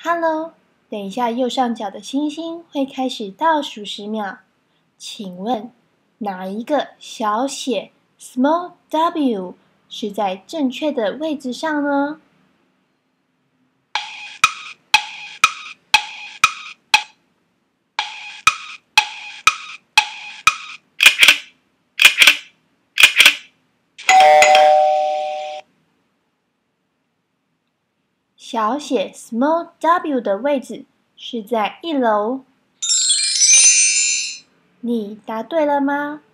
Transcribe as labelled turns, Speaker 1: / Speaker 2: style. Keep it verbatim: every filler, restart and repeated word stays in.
Speaker 1: Hello，等一下右上角的星星会开始倒数十秒，请问哪一个小写 small w 是在正确的位置上呢？小写 small w 的位置是在一楼。你答对了吗？